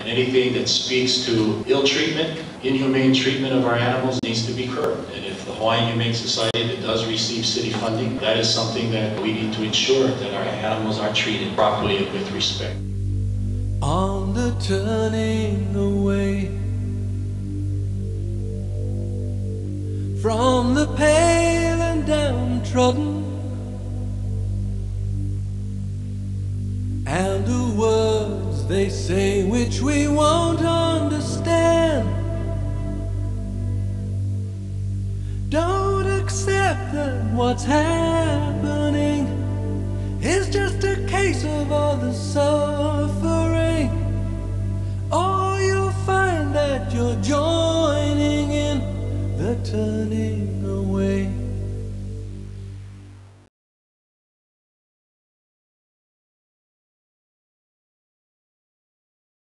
And anything that speaks to ill treatment, inhumane treatment of our animals needs to be curbed. And if the Hawaiian Humane Society that does receive city funding, that is something that we need to ensure that our animals are treated properly and with respect. On the turning away from the pale and downtrodden, and the words they say which we won't understand. Don't accept that what's happening is just a case of all the suffering.